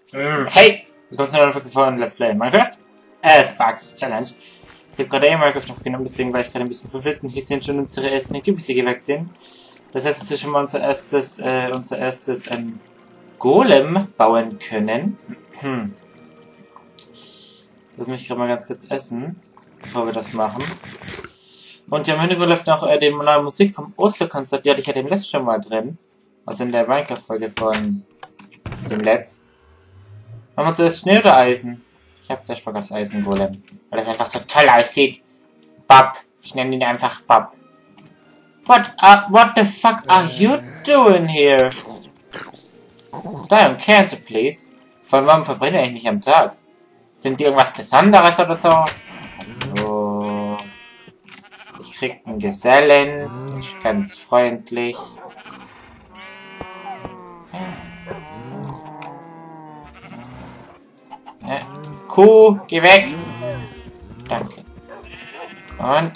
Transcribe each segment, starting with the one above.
Hey! Willkommen zu einer Folge von Let's Play Minecraft. Sparks Challenge. Ich habe gerade Minecraft aufgenommen, deswegen war ich gerade ein bisschen verwirrt und hier sind schon unsere ersten Kürbisse gewachsen. Das heißt, dass wir schon mal unser erstes Golem bauen können. Lass mich gerade mal ganz kurz essen, bevor wir das machen. Und hier im Hintergrund läuft noch die neue Musik vom Osterkonzert, die hatte ich ja dem letzten schon mal drin. Also in der Minecraft-Folge von dem letzten. Machen wir zuerst Schnee oder Eisen? Ich habe zuerst Bock aufs Eisengolem. Weil das einfach so toll aussieht. Bob. Ich nenne ihn einfach Bob. What the fuck are you doing here? Die am Cancer, please. Vor allem, warum verbrennt ihr eigentlich nicht am Tag? Sind die irgendwas Besonderes oder so? Oh. Ich krieg einen Gesellen. Der ist ganz freundlich. Kuh, geh weg! Danke. Und,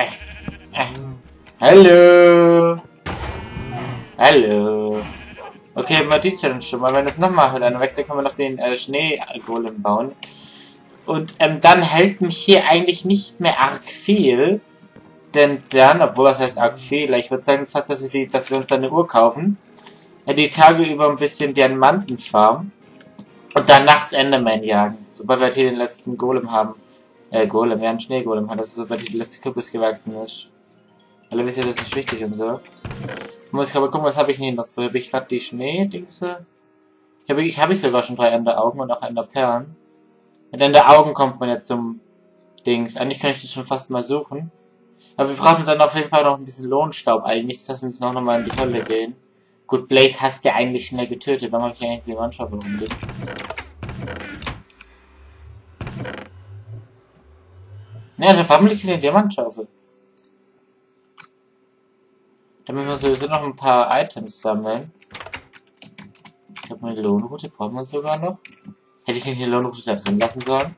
hallo! Hallo! Okay, mal die Challenge schon mal. Wenn das nochmal dann wechselt, können wir noch den Schneegolem bauen. Und dann hält mich hier eigentlich nicht mehr arg viel. Denn dann, obwohl das heißt arg viel, ich würde sagen fast, dass wir uns dann eine Uhr kaufen. Die Tage über ein bisschen Diamanten farmen. Und dann nachts Enderman jagen. Sobald wir hier den letzten Golem haben. Golem, ja, einen Schneegolem haben. Also sobald hier der letzte Kürbis gewachsen ist. Alle wissen ja, das ist wichtig und so. Muss ich aber gucken, was habe ich denn hier noch so? Habe ich gerade die Schnee-Dingse? Habe ich sogar schon 3 Enderaugen und auch Enderperlen. Mit Enderaugen kommt man jetzt zum Dings. Eigentlich kann ich das schon fast mal suchen. Aber wir brauchen dann auf jeden Fall noch ein bisschen Lohnstaub eigentlich. Das heißt, wir müssen auch nochmal in die Hölle gehen. Gut, Blaze hast du eigentlich schnell getötet. Warum habe ich eigentlich die Mannschaft rumliegen? Ne, also warum liegt hier die Diamantschaufel? Da müssen wir sowieso noch ein paar Items sammeln. Ich glaube, eine Lohnroute brauchen wir sogar noch. Hätte ich nicht die Lohnroute da drin lassen sollen?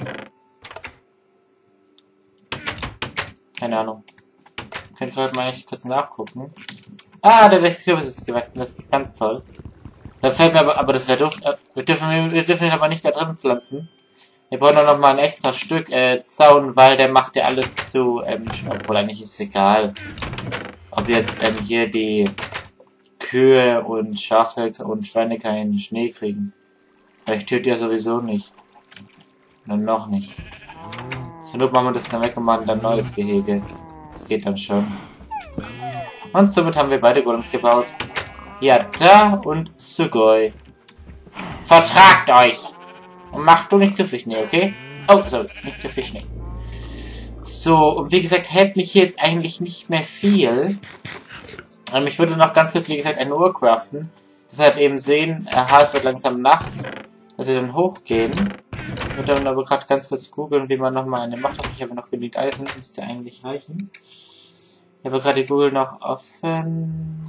Keine Ahnung. Könnt ihr heute mal echt kurz nachgucken. Ah, der letzte Kürbis ist gewachsen. Das ist ganz toll. Da fällt mir aber das wäre doof. Wir dürfen ihn aber nicht da drin pflanzen. Wir brauchen noch mal ein extra Stück Zaun, weil der macht ja alles zu, obwohl eigentlich ist es egal. Ob jetzt hier die Kühe und Schafe und Schweine keinen Schnee kriegen. Weil ich töte ja sowieso nicht. Nur noch nicht. Zur Not machen wir das dann weg und machen dann ein neues Gehege. Das geht dann schon. Und somit haben wir beide Golems gebaut. Ja, da und Sugoi. Vertragt euch! Und macht du nicht zu viel Schnee, okay? Oh, sorry, nicht zu viel Schnee. So, und wie gesagt, hält mich hier jetzt eigentlich nicht mehr viel. Ich würde noch ganz kurz, wie gesagt, eine Uhr craften. Das heißt eben sehen, es wird langsam Nacht, dass wir dann hochgehen. Ich würde dann aber gerade ganz kurz googeln, wie man nochmal eine macht. Ich habe noch genügend Eisen, müsste eigentlich reichen. Ich habe gerade die Google noch offen.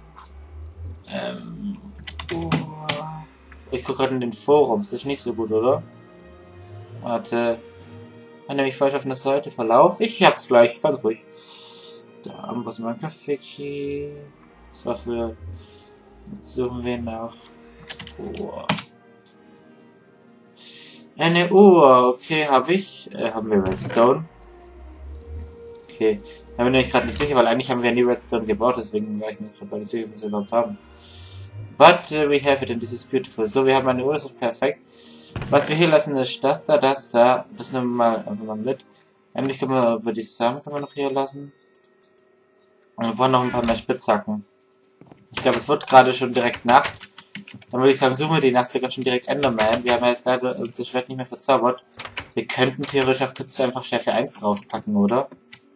Ich gucke gerade in den Forums, das ist nicht so gut, oder? Warte. Wenn nämlich falsch auf eine Seite verlaufe. Ich hab's gleich, ganz ruhig. Da haben wir mal Kaffee. Das war für. Jetzt suchen wir nach Uhr. Eine Uhr, okay, habe ich. Haben wir Redstone? Okay. Da bin ich gerade nicht sicher, weil eigentlich haben wir nie Redstone gebaut, deswegen war ich mir jetzt gerade nicht sicher, was wir überhaupt haben. But we have it and this is beautiful. So, wir haben eine Uhr, das ist perfekt. Was wir hier lassen ist das da. Das nehmen wir mal einfach mal mit. Eigentlich können wir, würde ich sagen, können wir noch hier lassen. Und wir brauchen noch ein paar mehr Spitzhacken. Ich glaube, es wird gerade schon direkt Nacht. Dann würde ich sagen, suchen wir die Nacht sogar schon direkt Enderman. Wir haben jetzt leider unser Schwert nicht mehr verzaubert. Wir könnten theoretisch auch kurz einfach Schärfe 1 draufpacken, oder?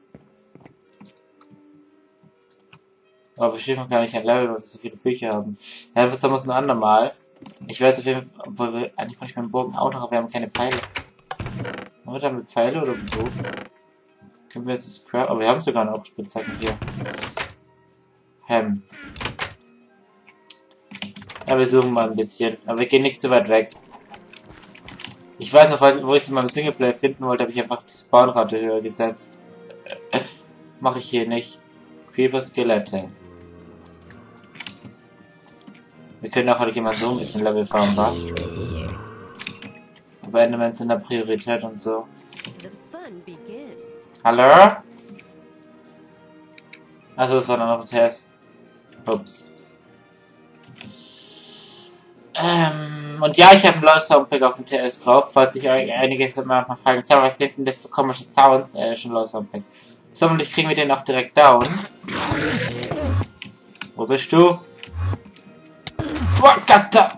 Aber wir schiffen gar nicht ein Level, weil wir so viele Bücher haben. Ja, das haben wir es ein andermal. Ich weiß auf jeden Fall, obwohl wir, eigentlich brauche ich meinen Bogen auch noch, aber wir haben keine Pfeile. Haben wir da mit Pfeile oder mit Bogen? Können wir jetzt das Craft? Aber wir haben sogar noch Spitzhacken hier. Ja, wir suchen mal ein bisschen. Aber wir gehen nicht zu weit weg. Ich weiß noch, wo ich es in meinem Singleplay finden wollte, habe ich einfach die Spawnrate höher gesetzt. Mache ich hier nicht. Creeper Skelette. Wir können auch halt jemand so ein bisschen Level fahren, wa? Aber Endermans sind der Priorität und so. Hallo? Also das war dann noch TS. Ups. Und ja, ich habe einen Lost Soundpack auf dem TS drauf, falls sich einige mal fragen, was sind denn das für komische Sounds? Schon Lost Soundpack. So, und ich kriegen wir den auch direkt down. Wo bist du? Wakata!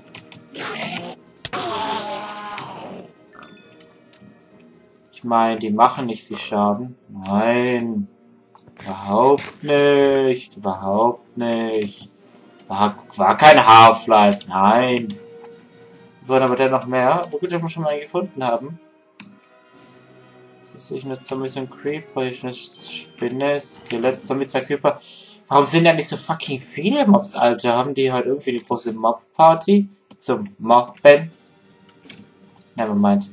Ich meine, die machen nicht viel Schaden. Nein. Überhaupt nicht. Überhaupt nicht. War kein Half-Life. Nein. Wir wollen aber dennoch mehr. Wo gut, dass wir schon mal einen gefunden haben. Ist ich eine Zombies und Creeper, ich eine Spinne, Skelett, Zombie, 2 Creeper. Warum sind da nicht so fucking viele Mobs, Alter? Haben die halt irgendwie eine große Mob-Party? Zum Mobben? Nevermind.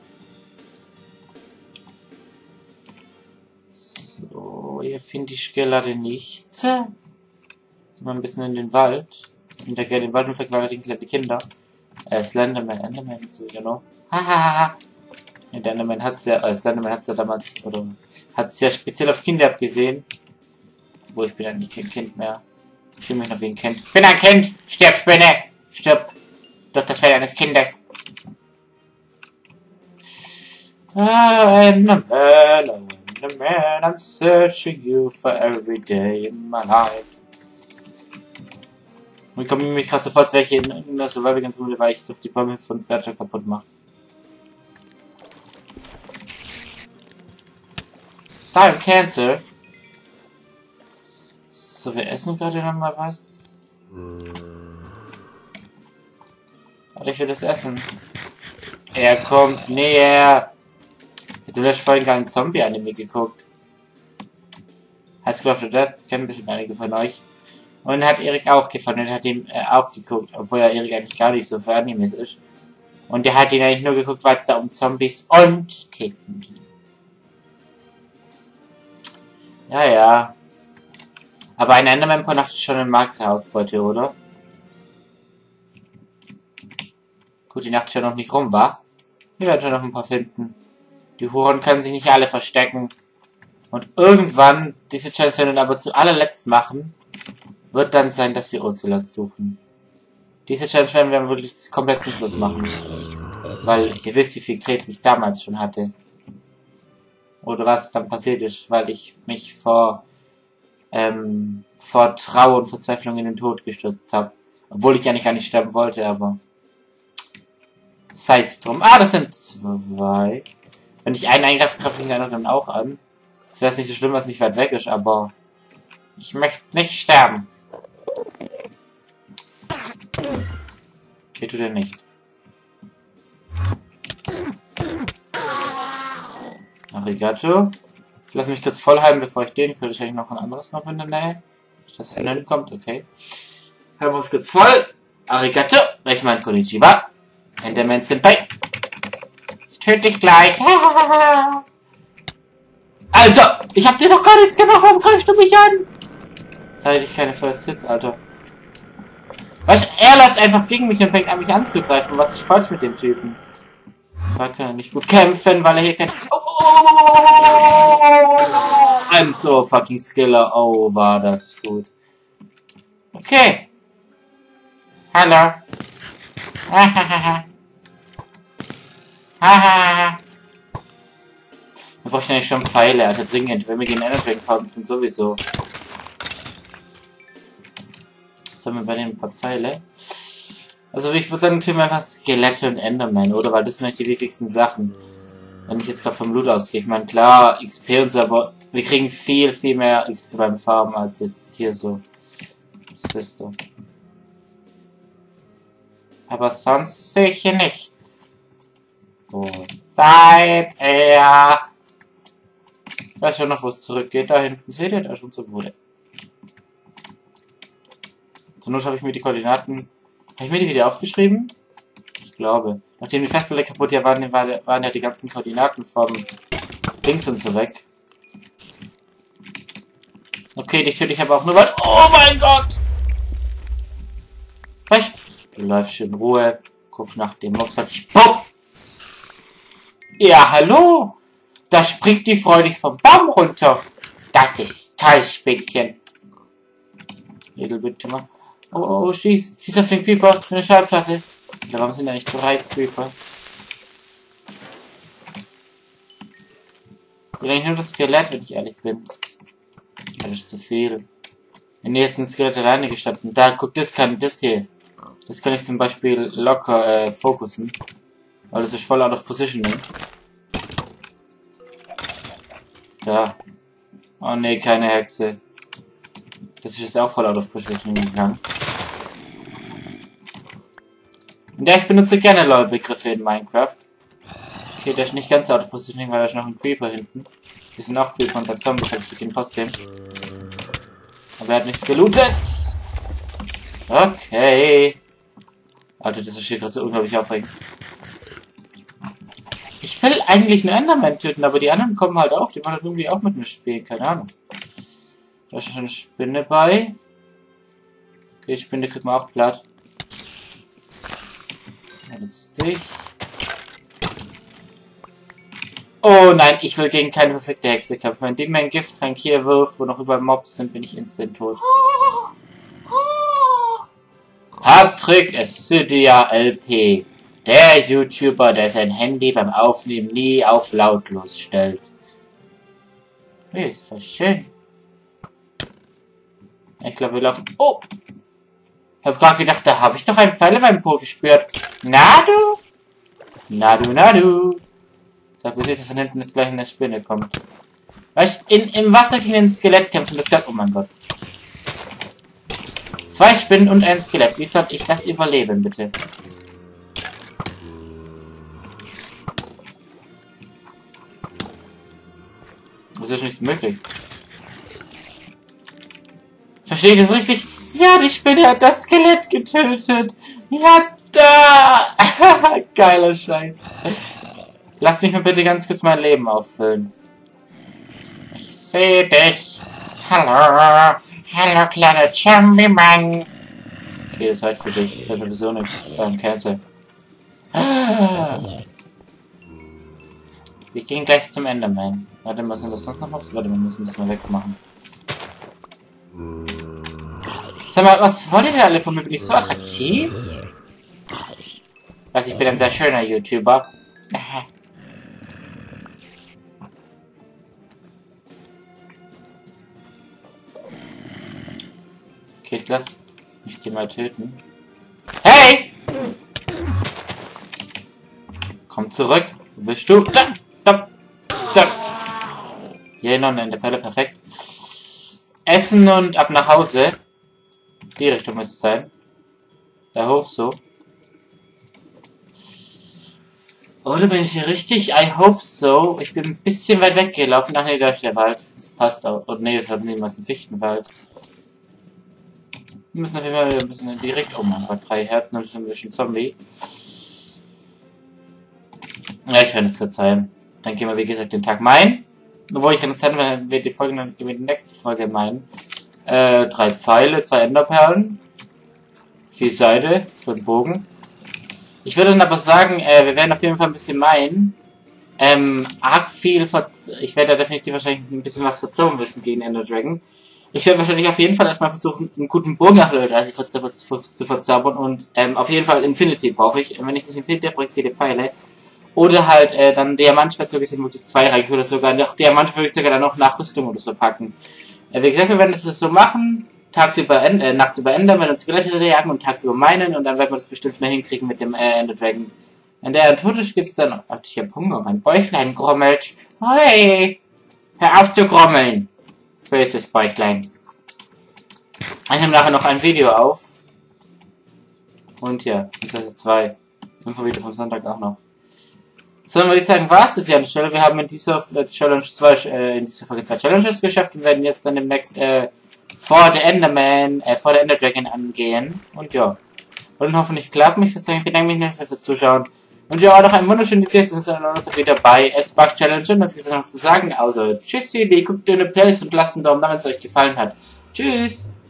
So, hier finde ich gerade nicht. Gehen wir ein bisschen in den Wald. Wir sind ja gerne im Wald und verkleiden kleine Kinder. Slenderman, Enderman, so, genau. Hahaha. Der Enderman hat's ja, Slenderman hat's ja damals, oder hat's ja speziell auf Kinder abgesehen. Wo ich bin eigentlich kein Kind mehr. Ich fühle mich noch wie ein Kind. Ich bin ein Kind! Stirb, Spinne! Stirb! Doch das Fell eines Kindes. Enderman, Enderman, I'm searching you for every day in my life. Und ich komme mich gerade sofort, als wäre ich in der Survival ganz gut, weil ich auf die Bäume von Berger kaputt mache. Time Cancel. So, wir essen gerade noch mal was. Warte, ich will das essen. Er kommt näher. Du hast vorhin gar einen Zombie-Anime geguckt. High School of the Death, kennen bestimmt einige von euch. Und hat Erik auch gefunden, hat ihm auch geguckt, obwohl ja Erik eigentlich gar nicht so für Animes ist. Und der hat ihn eigentlich nur geguckt, weil es da um Zombies und Titten ging. Ja, ja. Aber ein Enderman pro Nacht ist schon eine Markerausbeute, oder? Gut, die Nacht ist ja noch nicht rum, wa? Wir werden schon noch ein paar finden. Die Huren können sich nicht alle verstecken. Und irgendwann, diese Challenge werden wir aber zu allerletzt machen, wird dann sein, dass wir Ocelot suchen. Diese Challenge werden wir wirklich komplett zum Schluss machen. Weil ihr wisst, wie viel Krebs ich damals schon hatte. Oder was dann passiert ist, weil ich mich vor Trauer und Verzweiflung in den Tod gestürzt habe. Obwohl ich eigentlich gar nicht sterben wollte, aber sei es drum. Ah, das sind 2. Wenn ich einen eingreife, greife ich den anderen auch an. Das wäre nicht so schlimm, was nicht weit weg ist, aber ich möchte nicht sterben. Okay, tut er nicht. Arigato. Ich lasse mich kurz voll halten, bevor ich den. Könnte ich eigentlich noch ein anderes Mob in der Nähe? Das Ende kommt, okay. Halten wir uns kurz voll. Arigato. Ich meine Konnichiwa. Enderman Senpai. Ich töte dich gleich. Alter! Ich hab dir doch gar nichts gemacht. Warum greifst du mich an? Jetzt hatte ich keine First Hits, Alter. Weißt du, er läuft einfach gegen mich und fängt an, mich anzugreifen. Was ist falsch mit dem Typen? Da kann er nicht gut kämpfen, weil er hier kein... I'm so fucking skiller. Oh, war das gut. Okay. Hallo. Hahaha. Hahaha. Wir brauchen eigentlich schon Pfeile, Alter, dringend. Wenn wir gegen Energy haben, sind sowieso. Sollen wir bei den ein paar Pfeile? Also ich würde sagen, tun wir einfach Skelette und Enderman, oder? Weil das sind eigentlich die wichtigsten Sachen. Wenn ich jetzt gerade vom Loot ausgehe. Ich meine, klar, XP und so, aber wir kriegen viel, viel mehr XP beim Farmen als jetzt hier so. Das wisst ihr. Aber sonst sehe ich hier nichts. Wo seid ihr? Ich weiß schon noch, wo es zurückgeht. Da hinten seht ihr, da schon so wurde. Zur Not habe ich mir die Koordinaten... Habe ich mir die wieder aufgeschrieben? Ich glaube. Nachdem die Festplatte kaputt waren ja die ganzen Koordinaten vom Dings und so weg. Okay, dich töte ich aber auch nur, weil... Oh mein Gott! Was? Du läufst in Ruhe. Guck nach dem Mob, dass ich... Boop! Ja, hallo. Da springt die freudig vom Baum runter. Das ist toll, Spinnchen. Little bit oh, oh, schieß auf den Creeper. Eine Schallplatte. Ja, warum sind da nicht bereit, Creeper? Ich will eigentlich nur das Skelett, wenn ich ehrlich bin. Das ist zu viel. Wenn ihr jetzt ein Skelett alleine gestanden. Da, guck, das hier. Das kann ich zum Beispiel locker fokussen. Weil das ist voll out of positioning. Da. Oh ne, keine Hexe. Das ist jetzt auch voll out of positioning gegangen. Und ja, ich benutze gerne LOL-Begriffe in Minecraft. Okay, der ist nicht ganz out of positioning, weil da ist noch ein Creeper hinten. Die sind auch Creeper und der Zombies, aber ich krieg ihn trotzdem. Aber er hat nichts gelootet. Okay. Alter, das ist hier gerade so unglaublich aufregend. Ich will eigentlich einen Enderman töten, aber die anderen kommen halt auch. Die wollen halt irgendwie auch mit mir spielen, keine Ahnung. Da ist schon eine Spinne bei. Okay, Spinne kriegt man auch platt. Jetzt dich. Oh nein, ich will gegen keine perfekte Hexe kämpfen. Wenn die mir ein Gifttrank hier wirft, wo noch überall Mobs sind, bin ich instant tot. Patrick Acidia LP. Der YouTuber, der sein Handy beim Aufnehmen nie auf lautlos stellt. Nee, ist voll schön. Ich glaube, wir laufen... Oh! Ich habe gerade gedacht, da habe ich doch einen Pfeil in meinem Po gespürt. Na du? Na du, na du. Sag, wie sieht es von hinten, dass gleich eine Spinne kommt. Weißt du, im Wasser gegen ein Skelett kämpfen, das kann... Oh mein Gott. 2 Spinnen und ein Skelett. Wie soll ich das überleben, bitte? Das ist nicht möglich. Verstehe ich das richtig? Ja, die Spinne hat das Skelett getötet. Ja, da. Geiler Scheiß. Lass mich mal bitte ganz kurz mein Leben auffüllen. Ich sehe dich. Hallo. Hallo, kleiner Zombie-Mann. Okay, das reicht für dich. Das ist sowieso nichts. Cancer. Wir gehen gleich zum Enderman. Warte, was sind das sonst noch Mobs? Warte, wir müssen das mal wegmachen. Sag mal, was wollt ihr denn alle von mir? Bin ich so attraktiv? Ich bin ein sehr schöner YouTuber. Okay, ich lass mich die mal töten. Hey! Komm zurück. Wo bist du? Da! Da! Da! Hier noch eine Pelle, perfekt. Essen und ab nach Hause. Die Richtung müsste es sein. Da hoch so. Oder bin ich hier richtig? I hope so. Ich bin ein bisschen weit weggelaufen. Ach nee, da ist der Wald. Das passt auch. Oh nee, das hat niemals ein Fichtenwald. Wir müssen auf jeden Fall ein bisschen in die Richtung. Oh mein Gott, 3 Herzen und ein bisschen Zombie. Ja, ich kann es kurz heim. Dann gehen wir, wie gesagt, den Tag meinen. Obwohl, ich kann es sein, wenn wir die Folge, dann gehen wir die nächste Folge meinen. 3 Pfeile, 2 Enderperlen. 4 Seide, 5 Bogen. Ich würde dann aber sagen, wir werden auf jeden Fall ein bisschen meinen. Arg viel ich werde da definitiv wahrscheinlich ein bisschen was verzaubern müssen gegen Ender Dragon. Ich werde wahrscheinlich auf jeden Fall erstmal versuchen, einen guten Bogen nach Level 30 zu verzaubern und auf jeden Fall Infinity brauche ich. Wenn ich nicht Infinity habe, brauche ich viele Pfeile. Oder halt dann Diamantschwert so gesehen wirklich 2 reichen oder sogar noch Diamant würde ich sogar dann noch Nachrüstung oder so packen. Wie gesagt, wir werden das so machen, nachts über Ender, wenn uns Skelette jagen und tagsüber meinen und dann werden wir das bestimmt schnell hinkriegen mit dem Ender Dragon. Wenn der tot ist, gibt's dann... Ach, ich hab Hunger, mein Bäuchlein grummelt. Hey! Hör auf zu grummeln! Böses Bäuchlein. Ich nehme nachher noch ein Video auf. Und ja, das heißt 2. Infovideo vom Sonntag auch noch. So, dann würde ich sagen, war es das hier an der Stelle. Wir haben in dieser Challenge in dieser Folge 2 Challenges geschafft und werden jetzt dann demnächst vor der Ender Dragon angehen. Und ja. Und hoffentlich klappt mich. Ich bedanke mich nicht fürs Zuschauen. Und ja, noch ein wunderschönes Tag. Sind wir noch wieder bei S-Bug Challenge. Und das gibt es noch zu sagen. Also, tschüssi, guckt in die Playlist und lasst einen Daumen da, wenn es euch gefallen hat. Tschüss!